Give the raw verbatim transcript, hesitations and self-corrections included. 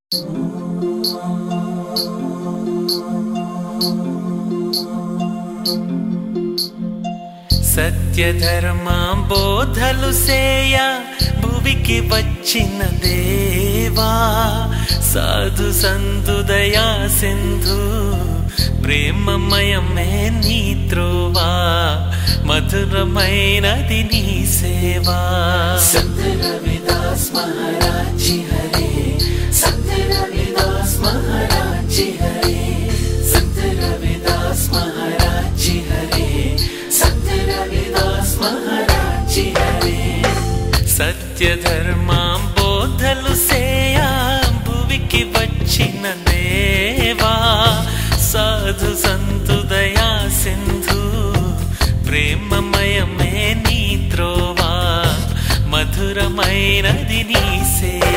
సత్యధర్మా బోధలు సేయ భువికి వచ్చిన దేవా, సాధు సంతు దయా సింధు ప్రేమమయమే నీ త్రోవా, మధురమైనది నీ సేవా. సంత రవిదాస్ మహారాజ్ జీ హరే, సంత రవిదాస్ మహారాజ్ జీ హరే, సంత రవిదాస్ మహారాజ్ జీ హరే, సంత రవిదాస్ మహారాజ్ జీ హరే. సత్యధర్మా బోధలు సేయ భువికి వచ్చిన దేవా, సాధు సంతు దయా సింధు ప్రేమమయమే నీ త్రోవా, మధురమైనది నీ సేవ.